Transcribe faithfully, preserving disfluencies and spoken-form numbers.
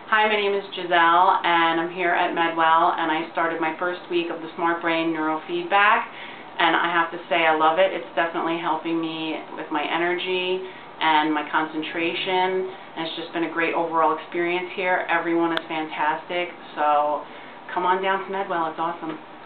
Hi, my name is Giselle, and I'm here at MedWell, and I started my first week of the Smart Brain Neurofeedback, and I have to say I love it. It's definitely helping me with my energy and my concentration, and it's just been a great overall experience here. Everyone is fantastic, so come on down to MedWell. It's awesome.